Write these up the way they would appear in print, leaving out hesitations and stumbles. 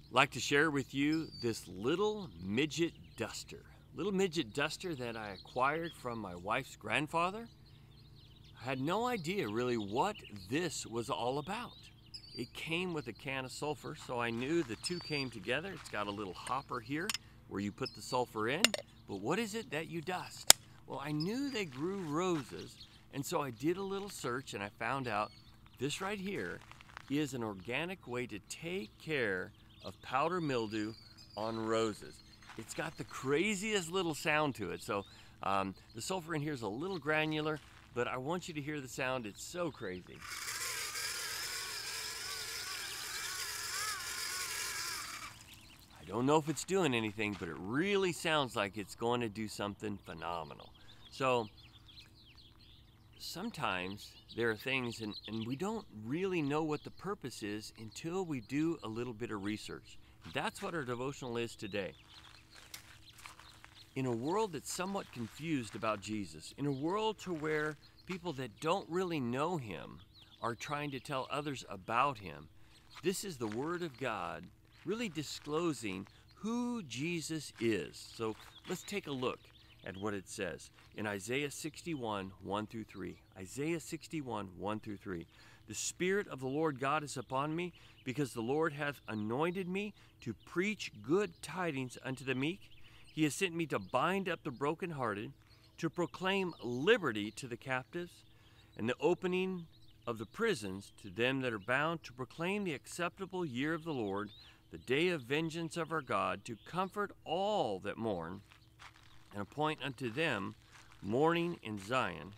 Like to share with you this little midget duster. Little midget duster that I acquired from my wife's grandfather. I had no idea really what this was all about. It came with a can of sulfur, so I knew the two came together. It's got a little hopper here where you put the sulfur in, but what is it that you dust? Well, I knew they grew roses, and so I did a little search and I found out this right here is an organic way to take care of powder mildew on roses. It's got the craziest little sound to it. So the sulfur in here is a little granular, but I want you to hear the sound. It's so crazy. I don't know if it's doing anything, but it really sounds like it's going to do something phenomenal. So sometimes there are things and we don't really know what the purpose is until we do a little bit of research. That's what our devotional is today. In a world that's somewhat confused about Jesus, in a world to where people that don't really know him are trying to tell others about him, this is the Word of God really disclosing who Jesus is. So let's take a look at what it says in Isaiah 61, 1 through 3. Isaiah 61, 1 through 3. The Spirit of the Lord God is upon me, because the Lord hath anointed me to preach good tidings unto the meek. He has sent me to bind up the brokenhearted, to proclaim liberty to the captives, and the opening of the prisons to them that are bound, to proclaim the acceptable year of the Lord, the day of vengeance of our God, to comfort all that mourn, and appoint unto them mourning in Zion,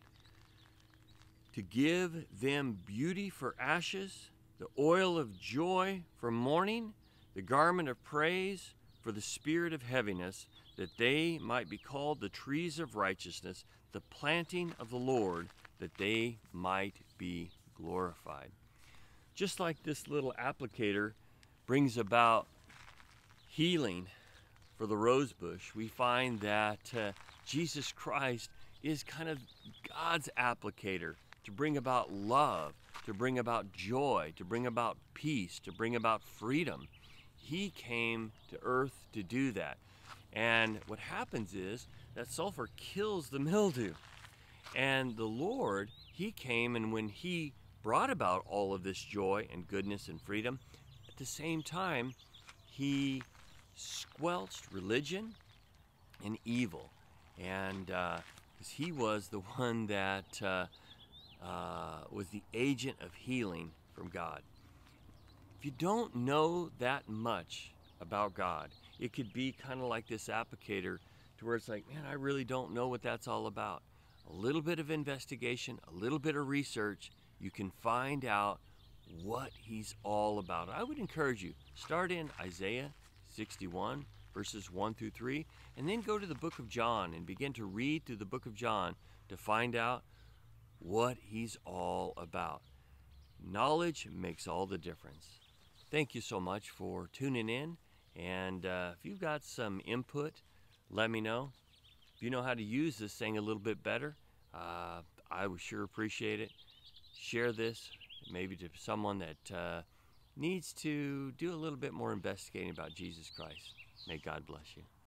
to give them beauty for ashes, the oil of joy for mourning, the garment of praise for the spirit of heaviness, that they might be called the trees of righteousness, the planting of the Lord, that they might be glorified. Just like this little applicator brings about healing for the rose bush, we find that Jesus Christ is kind of God's applicator to bring about love, to bring about joy, to bring about peace, to bring about freedom. He came to earth to do that. And what happens is that sulfur kills the mildew. And the Lord, he came, and when he brought about all of this joy and goodness and freedom, at the same time, he squelched religion and evil. And because he was the one that was the agent of healing from God. If you don't know that much about God, it could be kind of like this applicator, to where it's like, man, I really don't know what that's all about. A little bit of investigation, a little bit of research, you can find out what he's all about. I would encourage you, start in Isaiah 61, verses 1 through 3, and then go to the book of John and begin to read through the book of John to find out what he's all about. Knowledge makes all the difference. Thank you so much for tuning in, and if you've got some input, let me know. If you know how to use this thing a little bit better, I would sure appreciate it. Share this maybe to someone that needs to do a little bit more investigating about Jesus Christ. May God bless you.